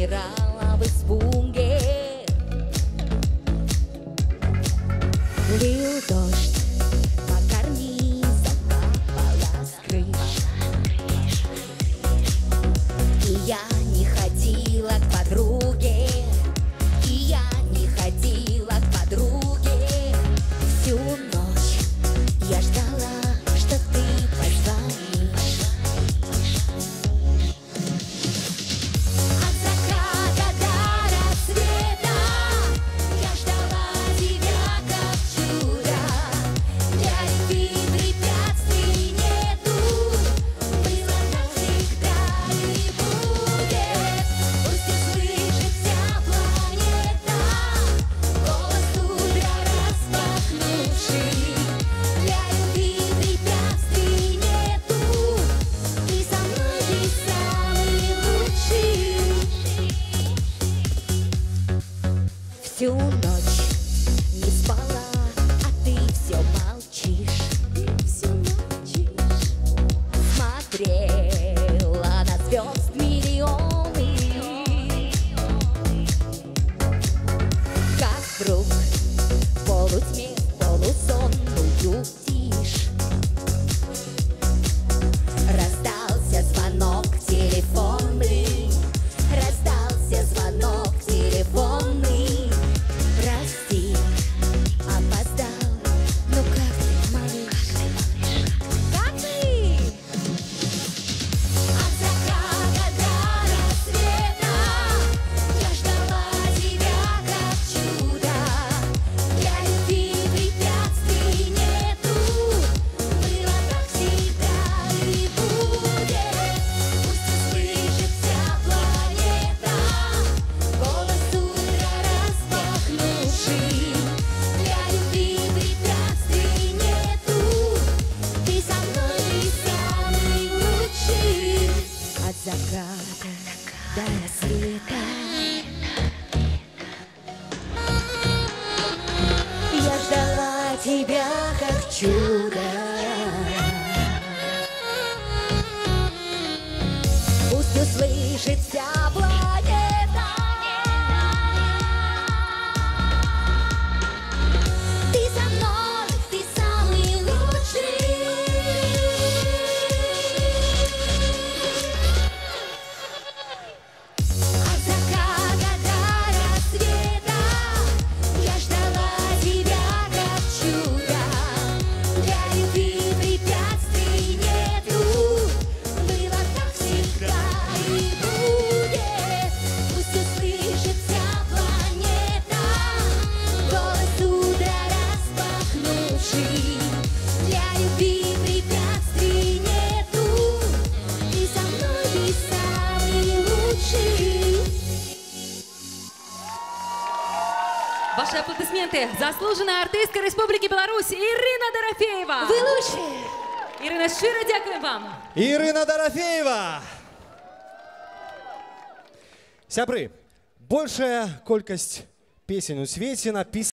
умирала в испуге. Лил дождь, по карнизам капала с крыш. И я не ходила к подруге, и я не ходила к подруге. Всю ночь я ждала, что ты позвонишь. От заката до рассвета я ждала тебя как чудо. Для любви препятствий нету, было так всегда и будет. Пусть услышит вся планета голос утра распахнувший. Для любви препятствий нету, ты со мной, ты самый лучший. Всю ночь не спала, а ты все молчишь. Смотрела на звезд миллионы, как вдруг в полутьме, в полусонную тишь раздался звонок телефонный, раздался звонок телефонный. Прости, опоздал, ну как ты, малыш? Как ты? От заката до рассвета я ждала тебя как чудо. Для любви препятствий нету, было так всегда и будет. Пусть услышит вся планета голос утра распахнувший. Для любви препятствий нету, ты со мной, ты самый лучший. От заката до рассвета я ждала тебя как чудо. Пусть услышит вся планета. Ты со мной, ты самый лучший. От заката до рассвета я ждала тебя как чудо. Для любви препятствий нету, было так всегда и будет. Пусть услышит вся планета голос утра распахнувший. Для любви препятствий нету, ты со мной, ты самый лучший. Ваши аплодисменты. Заслуженная артистка Республики Беларусь Ірина Дорофеєва. Вы лучшие. Ірина, щиро дякую вам. Ірина Дорофеева! Сябры, большая колькасць песень у свеце напісана